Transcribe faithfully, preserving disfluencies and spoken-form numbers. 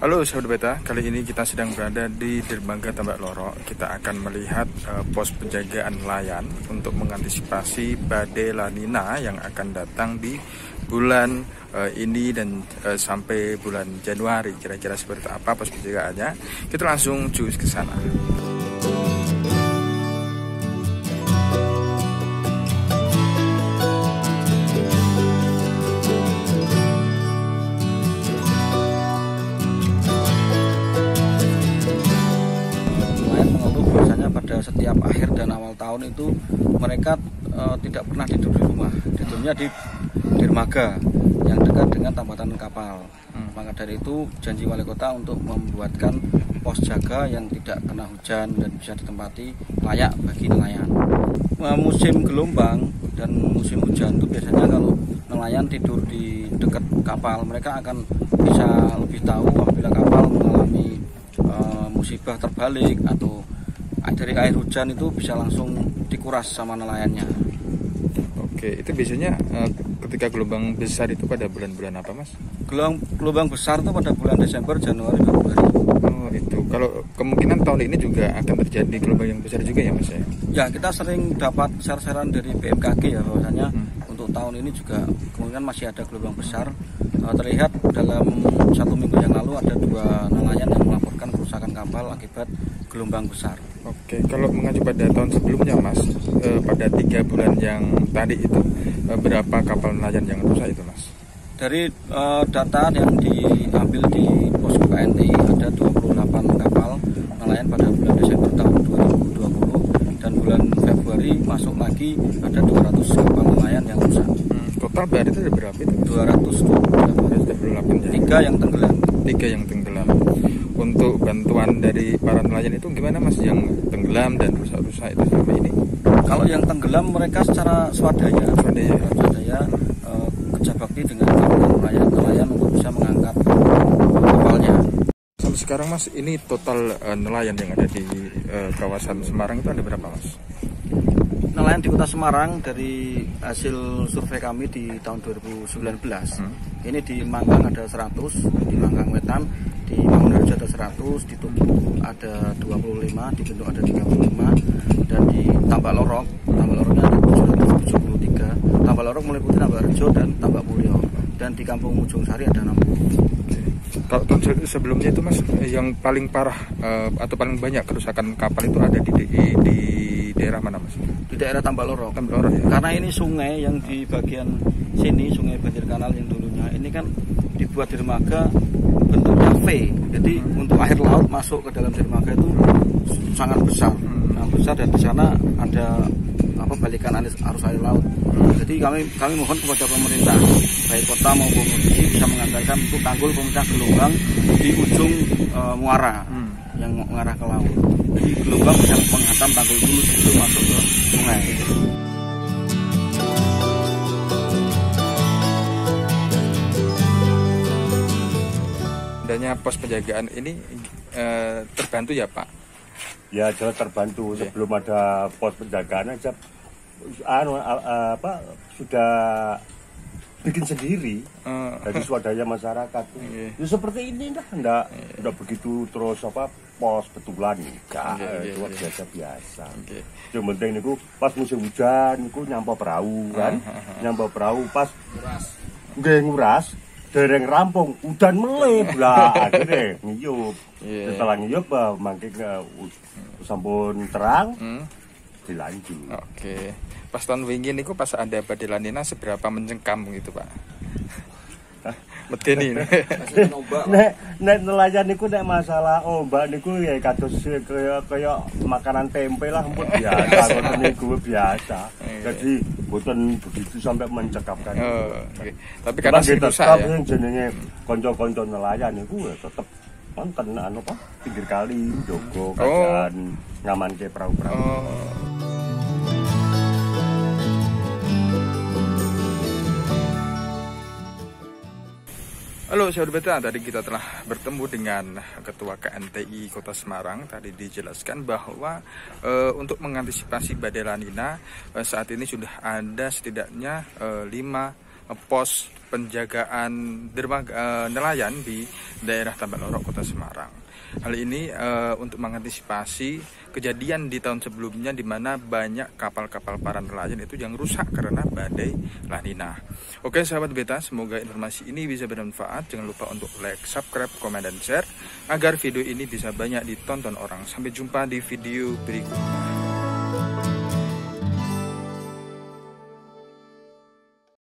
Halo sahabat beta, kali ini kita sedang berada di dermaga Tambak Lorok. Kita akan melihat uh, pos penjagaan nelayan untuk mengantisipasi badai La Nina yang akan datang di bulan uh, ini dan uh, sampai bulan Januari. Kira-kira seperti apa pos penjagaannya? Kita langsung cus ke sana. Pada setiap akhir dan awal tahun itu mereka e, tidak pernah tidur di rumah, tidurnya di dermaga yang dekat dengan tambatan kapal. Hmm. Maka dari itu janji wali kota untuk membuatkan pos jaga yang tidak kena hujan dan bisa ditempati layak bagi nelayan. E, musim gelombang dan musim hujan itu biasanya kalau nelayan tidur di dekat kapal, mereka akan bisa lebih tahu apabila kapal mengalami e, musibah terbalik atau dari air hujan itu bisa langsung dikuras sama nelayannya. Oke, itu biasanya uh, ketika gelombang besar itu pada bulan-bulan apa, Mas? Gelombang, gelombang besar itu pada bulan Desember, Januari, Februari. Oh, itu. Kalau kemungkinan tahun ini juga akan terjadi gelombang yang besar juga ya, Mas ya? Ya, kita sering dapat share-sharean dari B M K G ya bahwasanya hmm. untuk tahun ini juga kemungkinan masih ada gelombang besar. Uh, terlihat dalam satu minggu yang lalu ada dua nelayan yang melaporkan kerusakan kapal akibat gelombang besar. Oke, kalau mengacu pada tahun sebelumnya, Mas, eh, pada tiga bulan yang tadi itu eh, berapa kapal nelayan yang rusak itu, Mas? Dari eh, data yang diambil di Posko K N T I ada dua puluh delapan kapal nelayan pada bulan Desember tahun dua ribu dua puluh dan bulan Februari masuk lagi ada dua ratus kapal nelayan yang rusak. Hmm, total berarti itu ada berapa itu? dua ratus dua puluh delapan. Ya? Tiga yang tenggelam. Tiga yang tenggelam. Untuk bantuan dari para nelayan itu gimana, Mas, yang tenggelam dan rusak-rusak itu selama ini? Kalau yang tenggelam mereka secara swadaya, swadaya, swadaya eh, kerja bakti dengan nelayan-nelayan untuk bisa mengangkat kapalnya. Sampai sekarang, Mas, ini total uh, nelayan yang ada di uh, kawasan Semarang itu ada berapa, Mas? Nelayan di Kota Semarang dari hasil survei kami di tahun dua ribu sembilan belas, hmm. ini di Manggang ada seratus, di Manggang Wetan, di Mangunharjo ada seratus, di Tugu ada dua puluh lima, di Bendung ada tiga puluh lima, dan di Tambak Lorok, Tambak Loroknya ada tujuh ratus tujuh puluh tiga. Tambak Lorok meliputi Tambak Rejo dan Tambak Mulyo, dan di Kampung Ujung Sari ada enam puluh. Kalau tahun sebelumnya itu, Mas, yang paling parah uh, atau paling banyak kerusakan kapal itu ada di, di, di daerah mana, Mas? Di daerah Tambak Lorok. Tambak Lorok ya? Karena ini sungai yang di bagian sini, sungai Banjir Kanal yang dulunya ini kan dibuat dermaga bentuknya V. Jadi hmm. untuk air laut masuk ke dalam dermaga itu sangat besar. Hmm. Nah, besar dan di sana ada apa balikan arus air laut. Hmm. Jadi kami kami mohon kepada pemerintah baik kota maupun provinsi bisa menganggarkan untuk tanggul pemecah gelombang di ujung e, muara hmm. yang mengarah ke laut. Jadi gelombang bisa menghantam tanggul dulu sebelum masuk ke sungai. Adanya pos penjagaan ini eh, terbantu ya, Pak? Ya, jelas terbantu. Okay. Sebelum ada pos penjagaan aja anu apa sudah bikin sendiri uh, dari swadaya masyarakat. Okay. Ya seperti ini dah, enggak yeah. enggak begitu terus apa pos betulan enggak, okay, itu okay, biasa-biasa. Okay. Yang penting niku pas musim hujan niku nyampe perahu kan, uh, uh, uh. nyampe perahu pas nguras. Nggih nguras. Dereng rampung, udan melip lah, akhirnya ngiyup. Yeah. Setelah ngiyup, mangke ke sampun terang, hmm. dilanjut. Oke, okay. Pas tahun wingi niku pas ada badai La Nina seberapa mencengkam gitu, Pak? Medeni. Nek nek nelayan niku nek masalah ombak niku ya kados kaya kaya makanan tempe lah, ampun biasa, ngoten niku biasa. Jadi mboten begitu sampai mencekapkan. Oh, okay. Tapi karena rusak ya. Jenenge kanca-kanca nelayan niku ya tetep wonten anu apa pinggir kali jogo kajian oh. ngamanke perahu-perahu. Oh. Halo sahabat beta, tadi kita telah bertemu dengan Ketua K N T I Kota Semarang. Tadi dijelaskan bahwa e, untuk mengantisipasi badai La Nina e, saat ini sudah ada setidaknya e, lima uh, pos penjagaan dermaga uh, nelayan di daerah Tambak Lorok, Kota Semarang. Hal ini uh, untuk mengantisipasi kejadian di tahun sebelumnya di mana banyak kapal-kapal para nelayan itu yang rusak karena badai La Nina. Oke sahabat Beta, semoga informasi ini bisa bermanfaat. Jangan lupa untuk like, subscribe, komen, dan share agar video ini bisa banyak ditonton orang. Sampai jumpa di video berikutnya.